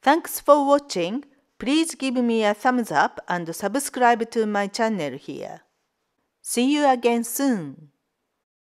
Thanks for watching. Please give me a thumbs up and subscribe to my channel here. See you again soon.